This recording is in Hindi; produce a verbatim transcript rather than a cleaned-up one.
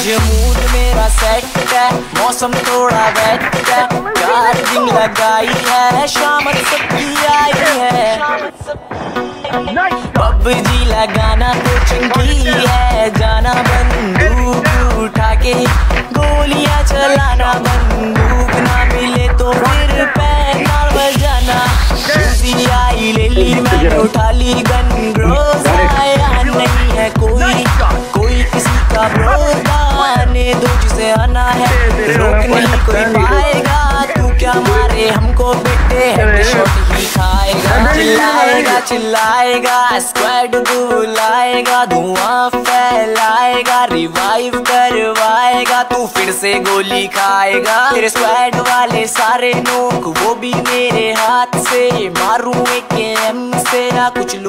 मूड मेरा सेट है, मौसम थोड़ा वेट है, चार्जिंग लगाई है, शाम सबकी आई है। पबजी लगाना तो चंकी है, जाना बंदूक उठा के गोलियां चलाना, बंदूक ना मिले तो फिर पैना बजाना। आई ले ली मैंने उठा ली गन, रोज आया नहीं है कोई कोई किसी का भरोसा, आने दो जिसे आना है, रोक नहीं कोई पाएगा। तू क्या मारे हमको बेटे, हेडशॉट ही खाएगा। चिल्लाएगा चिल्लाएगा स्क्वाड बुलाएगा, धुआं फैलाएगा, रिवाइव करवाएगा, तू फिर से गोली खाएगा। तेरे स्क्वाड वाले सारे नोक वो भी मेरे हाथ से, मारूं एक एम से ना कुछ